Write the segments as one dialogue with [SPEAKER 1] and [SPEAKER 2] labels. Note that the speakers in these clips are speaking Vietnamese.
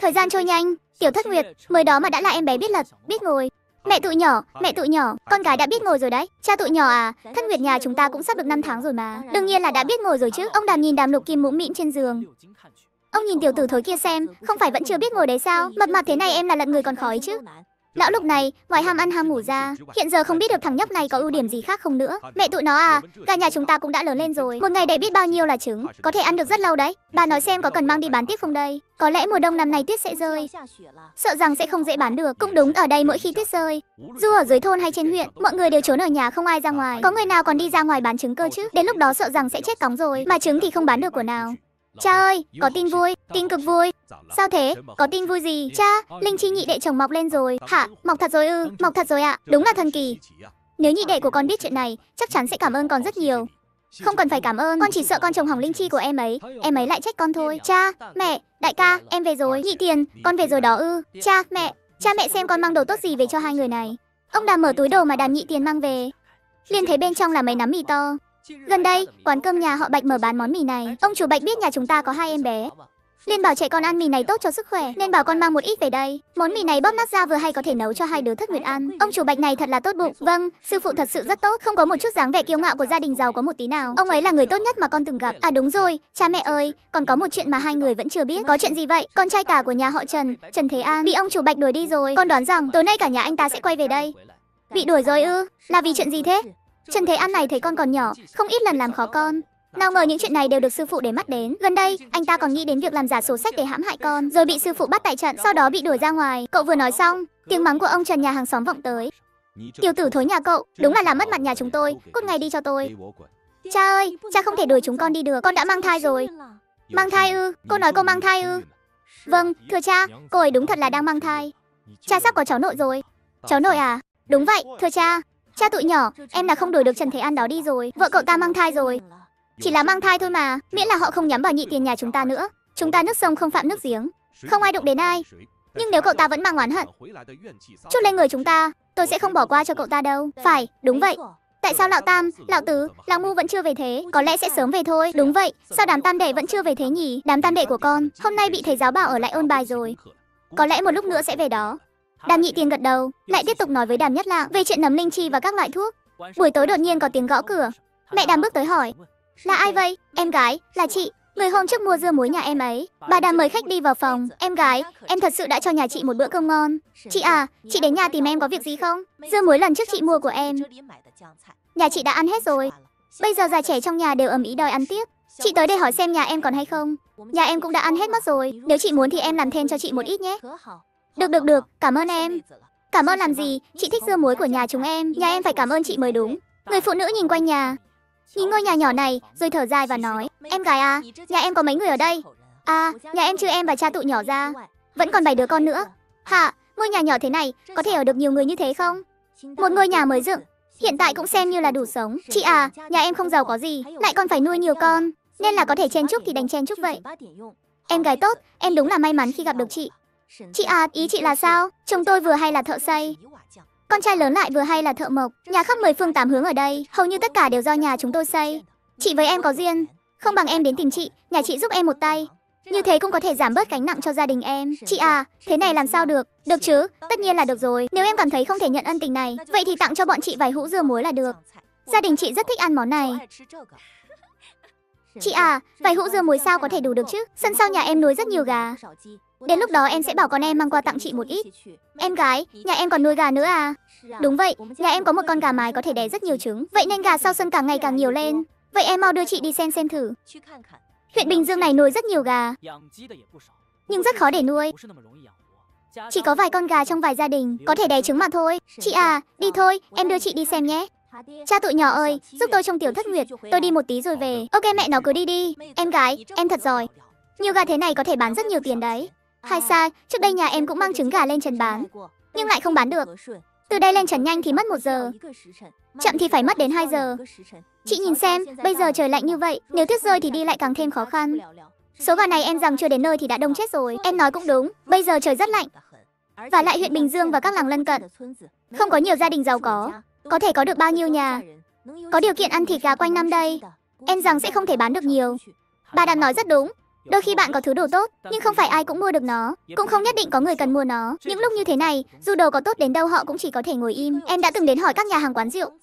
[SPEAKER 1] Thời gian trôi nhanh, Tiểu Thất Nguyệt, mới đó mà đã là em bé biết lật, biết ngồi. Mẹ tụi nhỏ, con gái đã biết ngồi rồi đấy. Cha tụi nhỏ à, Thất Nguyệt nhà chúng ta cũng sắp được 5 tháng rồi mà. Đương nhiên là đã biết ngồi rồi chứ. Ông Đàm nhìn Đàm Lục Kim mũm mĩm trên giường. Ông nhìn tiểu tử thối kia xem, không phải vẫn chưa biết ngồi đấy sao? Mập mạp thế này em là lận người còn khó ấy chứ. Lão Lục này, ngoài ham ăn ham ngủ ra, hiện giờ không biết được thằng nhóc này có ưu điểm gì khác không nữa. Mẹ tụi nó à, cả nhà chúng ta cũng đã lớn lên rồi. Một ngày để biết bao nhiêu là trứng, có thể ăn được rất lâu đấy. Bà nói xem có cần mang đi bán tiếp không đây? Có lẽ mùa đông năm nay tuyết sẽ rơi, sợ rằng sẽ không dễ bán được. Cũng đúng, ở đây mỗi khi tuyết rơi, dù ở dưới thôn hay trên huyện, mọi người đều trốn ở nhà không ai ra ngoài. Có người nào còn đi ra ngoài bán trứng cơ chứ? Đến lúc đó sợ rằng sẽ chết cóng rồi, mà trứng thì không bán được của nào. Cha ơi, có tin vui, tin cực vui. Sao thế? Có tin vui gì? Cha, Linh Chi nhị đệ chồng mọc lên rồi. Hả? Mọc thật rồi ư? Mọc thật rồi ạ. Đúng là thần kỳ. Nếu nhị đệ của con biết chuyện này, chắc chắn sẽ cảm ơn con rất nhiều. Không cần phải cảm ơn, con chỉ sợ con chồng hỏng Linh Chi của em ấy lại trách con thôi. Cha, mẹ, đại ca, em về rồi. Nhị Tiền, con về rồi đó ư? Cha mẹ xem con mang đồ tốt gì về cho hai người này. Ông Đàm mở túi đồ mà Đàm Nhị Tiền mang về, liền thấy bên trong là mấy nắm mì to. Gần đây, quán cơm nhà họ Bạch mở bán món mì này. Ông chủ Bạch biết nhà chúng ta có 2 em bé, liền bảo trẻ con ăn mì này tốt cho sức khỏe, nên bảo con mang một ít về đây. Món mì này bóp nát ra vừa hay có thể nấu cho 2 đứa Thất Nguyệt ăn. Ông chủ Bạch này thật là tốt bụng. Vâng, sư phụ thật sự rất tốt, không có một chút dáng vẻ kiêu ngạo của gia đình giàu có một tí nào. Ông ấy là người tốt nhất mà con từng gặp. À đúng rồi, cha mẹ ơi, còn có một chuyện mà hai người vẫn chưa biết. Có chuyện gì vậy? Con trai cả của nhà họ Trần, Trần Thế An, bị ông chủ Bạch đuổi đi rồi. Con đoán rằng tối nay cả nhà anh ta sẽ quay về đây. Bị đuổi rồi ư? Là vì chuyện gì thế? Trần Thế An này thấy con còn nhỏ, không ít lần làm khó con. Nào ngờ những chuyện này đều được sư phụ để mắt đến. Gần đây, anh ta còn nghĩ đến việc làm giả sổ sách để hãm hại con, rồi bị sư phụ bắt tại trận, sau đó bị đuổi ra ngoài. Cậu vừa nói xong, tiếng mắng của ông Trần nhà hàng xóm vọng tới. Tiểu tử thối nhà cậu, đúng là làm mất mặt nhà chúng tôi, cút ngay đi cho tôi. Cha ơi, cha không thể đuổi chúng con đi được, con đã mang thai rồi. Mang thai ư? Cô nói cô mang thai ư? Vâng, thưa cha, cô ấy đúng thật là đang mang thai. Cha sắp có cháu nội rồi. Cháu nội à? Đúng vậy, thưa cha. Cha tụi nhỏ, em là không đuổi được Trần Thế An đó đi rồi. Vợ cậu ta mang thai rồi. Chỉ là mang thai thôi mà, miễn là họ không nhắm vào Nhị Tiền nhà chúng ta nữa. Chúng ta nước sông không phạm nước giếng, không ai đụng đến ai. Nhưng nếu cậu ta vẫn mang oán hận chút lên người chúng ta, tôi sẽ không bỏ qua cho cậu ta đâu. Phải, đúng vậy. Tại sao lão Tam, lão Tứ, lão Ngu vẫn chưa về thế? Có lẽ sẽ sớm về thôi. Đúng vậy, sao đám tam đệ vẫn chưa về thế nhỉ? Đám tam đệ của con hôm nay bị thầy giáo bảo ở lại ôn bài rồi, có lẽ một lúc nữa sẽ về đó. Đàm Nhị Tiền gật đầu, lại tiếp tục nói với Đàm Nhất Lạng về chuyện nấm linh chi và các loại thuốc. Buổi tối đột nhiên có tiếng gõ cửa. Mẹ Đàm bước tới hỏi, là ai vậy? Em gái, là chị, người hôm trước mua dưa muối nhà em ấy. Bà Đàm mời khách đi vào phòng. Em gái, em thật sự đã cho nhà chị một bữa cơm ngon. Chị à, chị đến nhà tìm em có việc gì không? Dưa muối lần trước chị mua của em, nhà chị đã ăn hết rồi. Bây giờ già trẻ trong nhà đều ầm ĩ đòi ăn tiếp. Chị tới đây hỏi xem nhà em còn hay không. Nhà em cũng đã ăn hết mất rồi. Nếu chị muốn thì em làm thêm cho chị một ít nhé. Được, cảm ơn em. Cảm ơn làm gì, chị thích dưa muối của nhà chúng em. Nhà em phải cảm ơn chị mới đúng. Người phụ nữ nhìn quanh nhà, nhìn ngôi nhà nhỏ này, rồi thở dài và nói, em gái à, nhà em có mấy người ở đây? À, nhà em trừ em và cha tụi nhỏ ra, vẫn còn 7 đứa con nữa. Hả, ngôi nhà nhỏ thế này, có thể ở được nhiều người như thế không? Một ngôi nhà mới dựng, hiện tại cũng xem như là đủ sống. Chị à, nhà em không giàu có gì, lại còn phải nuôi nhiều con, nên là có thể chen chúc thì đành chen chúc vậy. Em gái tốt, em đúng là may mắn khi gặp được chị. Chị à, ý chị là sao? Chồng tôi vừa hay là thợ xây, con trai lớn lại vừa hay là thợ mộc. Nhà khắp 10 phương 8 hướng ở đây, hầu như tất cả đều do nhà chúng tôi xây. Chị với em có duyên, không bằng em đến tìm chị, nhà chị giúp em một tay. Như thế cũng có thể giảm bớt gánh nặng cho gia đình em. Chị à, thế này làm sao được? Được chứ, tất nhiên là được rồi. Nếu em cảm thấy không thể nhận ân tình này, vậy thì tặng cho bọn chị vài hũ dưa muối là được. Gia đình chị rất thích ăn món này. Chị à, vài hũ dưa muối sao có thể đủ được chứ? Sân sau nhà em nuôi rất nhiều gà. Đến lúc đó em sẽ bảo con em mang qua tặng chị một ít. Em gái, nhà em còn nuôi gà nữa à? Đúng vậy, nhà em có một con gà mái có thể đẻ rất nhiều trứng. Vậy nên gà sau sân càng ngày càng nhiều lên. Vậy em mau đưa chị đi xem thử. Huyện Bình Dương này nuôi rất nhiều gà, nhưng rất khó để nuôi. Chỉ có vài con gà trong vài gia đình có thể đẻ trứng mà thôi. Chị à, đi thôi, em đưa chị đi xem nhé. Cha tụi nhỏ ơi, giúp tôi trông Tiểu Thất Nguyệt, tôi đi một tí rồi về. Ok mẹ, nó cứ đi đi. Em gái, em thật giỏi. Nhiều gà thế này có thể bán rất nhiều tiền đấy. Hay sai, trước đây nhà em cũng mang trứng gà lên trần bán, nhưng lại không bán được. Từ đây lên trần nhanh thì mất 1 giờ, chậm thì phải mất đến 2 giờ. Chị nhìn xem, bây giờ trời lạnh như vậy, nếu tuyết rơi thì đi lại càng thêm khó khăn. Số gà này em rằng chưa đến nơi thì đã đông chết rồi. Em nói cũng đúng, bây giờ trời rất lạnh. Và lại huyện Bình Dương và các làng lân cận không có nhiều gia đình giàu có thể có được bao nhiêu nhà có điều kiện ăn thịt gà quanh năm đây. Em rằng sẽ không thể bán được nhiều. Bà Đàm nói rất đúng. Đôi khi bạn có thứ đồ tốt, nhưng không phải ai cũng mua được nó, cũng không nhất định có người cần mua nó. Những lúc như thế này, dù đồ có tốt đến đâu họ cũng chỉ có thể ngồi im. Em đã từng đến hỏi các nhà hàng quán rượu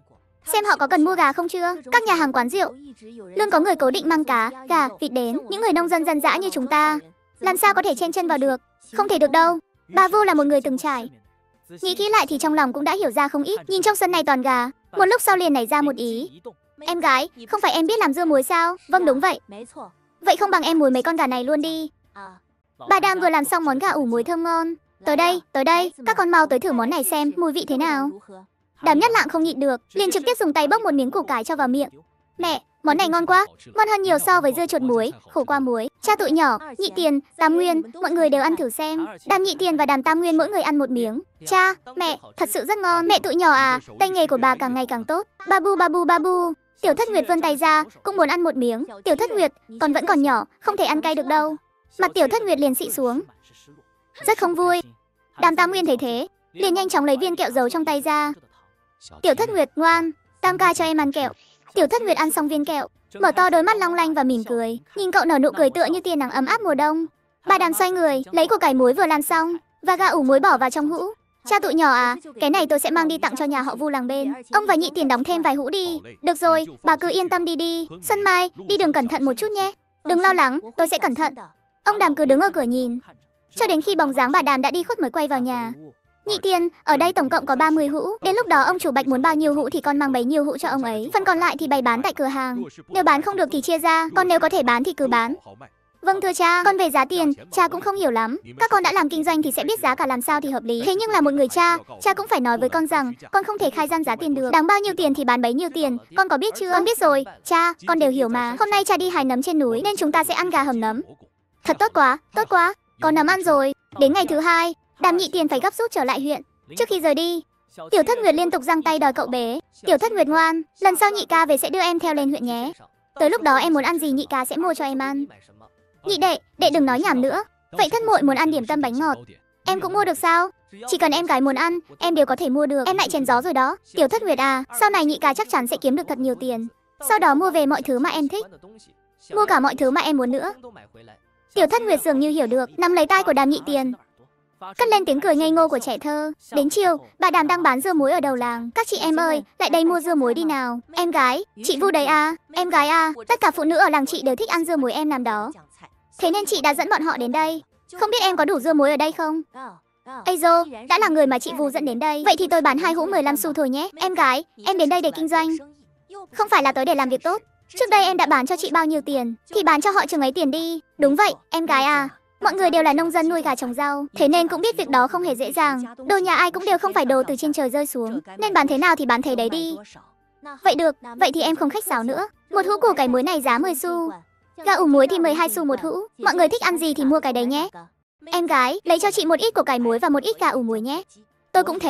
[SPEAKER 1] xem họ có cần mua gà không chưa. Các nhà hàng quán rượu luôn có người cố định mang cá, gà, vịt đến. Những người nông dân dân dã như chúng ta làm sao có thể chen chân vào được? Không thể được đâu. Bà Vu là một người từng trải. Nghĩ kỹ lại thì trong lòng cũng đã hiểu ra không ít. Nhìn trong sân này toàn gà. Một lúc sau liền nảy ra một ý. Em gái, không phải em biết làm dưa muối sao? Vâng đúng vậy. Vậy không bằng em muối mấy con gà này luôn đi. Bà Đàm vừa làm xong món gà ủ muối thơm ngon. Tới đây, các con mau tới thử món này xem mùi vị thế nào. Đàm Nhất Lạng không nhịn được, liền trực tiếp dùng tay bốc một miếng củ cải cho vào miệng. Mẹ, món này ngon quá, ngon hơn nhiều so với dưa chuột muối, khổ qua muối. Cha tụi nhỏ, Nhị Tiền, Tam Nguyên, mọi người đều ăn thử xem. Đàm Nhị Tiền và Đàm Tam Nguyên mỗi người ăn một miếng. Cha, mẹ, thật sự rất ngon. Mẹ tụi nhỏ à, tay nghề của bà càng ngày càng tốt. Babu. Tiểu Thất Nguyệt vươn tay ra, cũng muốn ăn một miếng. Tiểu Thất Nguyệt, con vẫn còn nhỏ, không thể ăn cay được đâu. Mặt Tiểu Thất Nguyệt liền xị xuống. Rất không vui. Đàm Tam Nguyên thấy thế, liền nhanh chóng lấy viên kẹo giấu trong tay ra. Tiểu Thất Nguyệt, ngoan, Tam ca cho em ăn kẹo. Tiểu Thất Nguyệt ăn xong viên kẹo, mở to đôi mắt long lanh và mỉm cười. Nhìn cậu nở nụ cười tựa như tia nắng ấm áp mùa đông. Bà Đàm xoay người, lấy củ cải muối vừa làm xong và gà ủ muối bỏ vào trong hũ. Cha tụi nhỏ à, cái này tôi sẽ mang đi tặng cho nhà họ Vu làng bên. Ông và Nhị Tiền đóng thêm vài hũ đi. Được rồi, bà cứ yên tâm đi. Xuân Mai, đi đường cẩn thận một chút nhé. Đừng lo lắng, tôi sẽ cẩn thận. Ông Đàm cứ đứng ở cửa nhìn, cho đến khi bóng dáng bà Đàm đã đi khuất mới quay vào nhà. Nhị Tiền, ở đây tổng cộng có 30 hũ. Đến lúc đó ông chủ Bạch muốn bao nhiêu hũ thì con mang bấy nhiêu hũ cho ông ấy. Phần còn lại thì bày bán tại cửa hàng. Nếu bán không được thì chia ra, còn nếu có thể bán thì cứ bán. Vâng thưa cha, con về giá tiền, cha cũng không hiểu lắm. Các con đã làm kinh doanh thì sẽ biết giá cả làm sao thì hợp lý. Thế nhưng là một người cha, cha cũng phải nói với con rằng con không thể khai gian giá tiền được. Đáng bao nhiêu tiền thì bán bấy nhiêu tiền, con có biết chưa? Con biết rồi, cha, con đều hiểu mà. Hôm nay cha đi hái nấm trên núi nên chúng ta sẽ ăn gà hầm nấm. Thật tốt quá, có nấm ăn rồi. Đến ngày thứ hai, Đàm Nhị Tiền phải gấp rút trở lại huyện. Trước khi rời đi, Tiểu Thất Nguyệt liên tục giang tay đòi cậu bé. Tiểu Thất Nguyệt ngoan, lần sau nhị ca về sẽ đưa em theo lên huyện nhé. Tới lúc đó em muốn ăn gì nhị ca sẽ mua cho em ăn. Nhị đệ đừng nói nhảm nữa. Vậy thất muội muốn ăn điểm tâm bánh ngọt, em cũng mua được sao? Chỉ cần em gái muốn ăn, em đều có thể mua được. Em lại chém gió rồi đó. Tiểu Thất Nguyệt à, sau này nhị ca chắc chắn sẽ kiếm được thật nhiều tiền. Sau đó mua về mọi thứ mà em thích, mua cả mọi thứ mà em muốn nữa. Tiểu Thất Nguyệt dường như hiểu được, nắm lấy tay của Đàm Nhị Tiền, cất lên tiếng cười ngây ngô của trẻ thơ. Đến chiều, bà Đàm đang bán dưa muối ở đầu làng. Các chị em ơi, lại đây mua dưa muối đi nào. Em gái, chị Vu đấy à? Em gái à? Tất cả phụ nữ ở làng chị đều thích ăn dưa muối em làm đó. Thế nên chị đã dẫn bọn họ đến đây. Không biết em có đủ dưa muối ở đây không? Ây dô, đã là người mà chị Vu dẫn đến đây. Vậy thì tôi bán 2 hũ 15 xu thôi nhé. Em gái, em đến đây để kinh doanh, không phải là tới để làm việc tốt. Trước đây em đã bán cho chị bao nhiêu tiền thì bán cho họ chừng ấy tiền đi. Đúng vậy, em gái à. Mọi người đều là nông dân nuôi gà trồng rau, thế nên cũng biết việc đó không hề dễ dàng. Đồ nhà ai cũng đều không phải đồ từ trên trời rơi xuống, nên bán thế nào thì bán thế đấy đi. Vậy được, vậy thì em không khách sáo nữa. Một hũ củ cải muối này giá 10 xu, gà ủ muối thì 12 xu một hũ. Mọi người thích ăn gì thì mua cái đấy nhé. Em gái, lấy cho chị một ít củ cải muối và một ít gà ủ muối nhé. Tôi cũng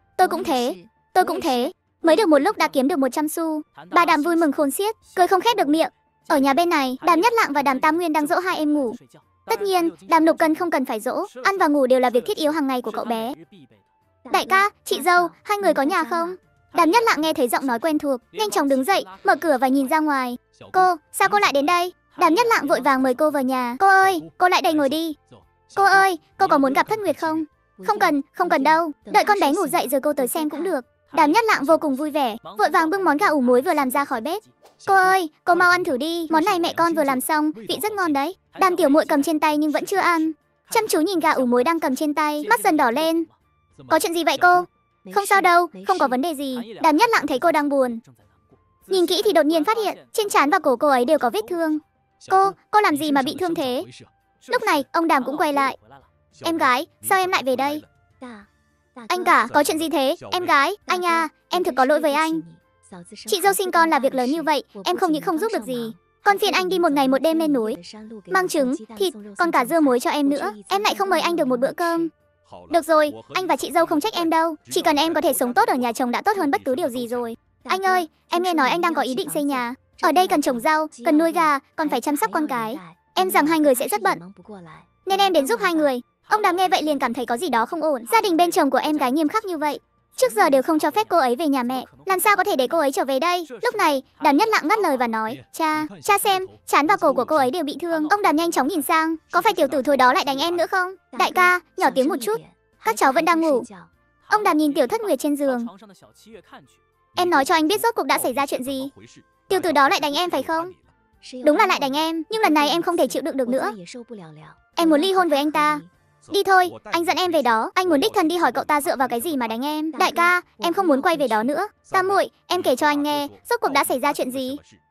[SPEAKER 1] thế. Mới được một lúc đã kiếm được 100 xu. Bà Đàm vui mừng khôn xiết, cười không khép được miệng. Ở nhà bên này, Đàm Nhất Lạng và Đàm Tam Nguyên đang dỗ hai em ngủ. Tất nhiên, Đàm Lục Cân không cần phải dỗ, ăn và ngủ đều là việc thiết yếu hàng ngày của cậu bé. Đại ca, chị dâu, hai người có nhà không? Đàm Nhất Lạng nghe thấy giọng nói quen thuộc, nhanh chóng đứng dậy, mở cửa và nhìn ra ngoài. Cô, sao cô lại đến đây? Đàm Nhất Lạng vội vàng mời cô vào nhà. Cô ơi, cô lại đây ngồi đi. Cô ơi, cô có muốn gặp Thất Nguyệt không? Không cần đâu, đợi con bé ngủ dậy rồi cô tới xem cũng được. Đàm Nhất Lạng vô cùng vui vẻ, vội vàng bưng món gà ủ muối vừa làm ra khỏi bếp. Cô ơi, cô mau ăn thử đi, món này mẹ con vừa làm xong, vị rất ngon đấy. Đàm tiểu muội cầm trên tay nhưng vẫn chưa ăn, chăm chú nhìn gà ủ muối đang cầm trên tay, mắt dần đỏ lên. Có chuyện gì vậy cô? Không sao đâu, không có vấn đề gì. Đàm Nhất Lạng thấy cô đang buồn, nhìn kỹ thì đột nhiên phát hiện trên trán và cổ cô ấy đều có vết thương. Cô làm gì mà bị thương thế? Lúc này, ông Đàm cũng quay lại. Em gái, sao em lại về đây? Anh cả, có chuyện gì thế? Em gái, anh à, em thực có lỗi với anh. Chị dâu sinh con là việc lớn như vậy, em không những không giúp được gì, còn phiền anh đi một ngày một đêm lên núi, mang trứng, thịt, còn cả dưa muối cho em nữa. Em lại không mời anh được một bữa cơm. Được rồi, anh và chị dâu không trách em đâu. Chỉ cần em có thể sống tốt ở nhà chồng đã tốt hơn bất cứ điều gì rồi. Anh ơi, em nghe nói anh đang có ý định xây nhà. Ở đây cần trồng rau, cần nuôi gà, còn phải chăm sóc con cái. Em rằng hai người sẽ rất bận, nên em đến giúp hai người. Ông Đàm nghe vậy liền cảm thấy có gì đó không ổn. Gia đình bên chồng của em gái nghiêm khắc như vậy, Trước giờ đều không cho phép cô ấy về nhà mẹ. Làm sao có thể để cô ấy trở về đây? Lúc này, Đàm Nhất Lặng ngắt lời và nói, cha xem, trán và cổ của cô ấy đều bị thương. Ông Đàm nhanh chóng nhìn sang, có phải tiểu tử thối đó lại đánh em nữa không? Đại ca, nhỏ tiếng một chút. Các cháu vẫn đang ngủ. Ông Đàm nhìn Tiểu Thất Nguyệt trên giường. Em nói cho anh biết rốt cuộc đã xảy ra chuyện gì. Tiểu tử đó lại đánh em phải không? Đúng là lại đánh em, nhưng lần này em không thể chịu đựng được nữa. Em muốn ly hôn với anh ta. Đi thôi, anh dẫn em về đó. Anh muốn đích thân đi hỏi cậu ta dựa vào cái gì mà đánh em. Đại ca, em không muốn quay về đó nữa. Tam muội, em kể cho anh nghe, rốt cuộc đã xảy ra chuyện gì.